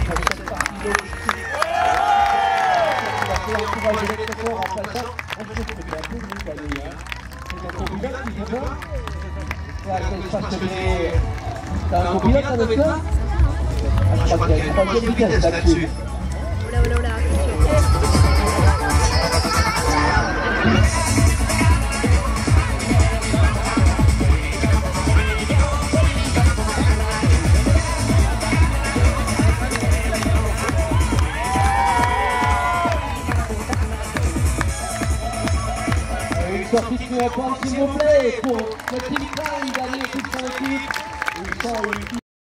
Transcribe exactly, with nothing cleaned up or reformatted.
cette partie de l'objectif. On encourage l'électeur en passant. On se fait un peu mieux d'ailleurs. C'est un copilote qui dit bon. Parce que t'as un copilote avec toi? Je crois qu'il y a une troisième vitesse là-dessus. Oula, oula, oula, Une sortie de point, s'il vous plaît, pour Petit Klein, il a mis toute son équipe.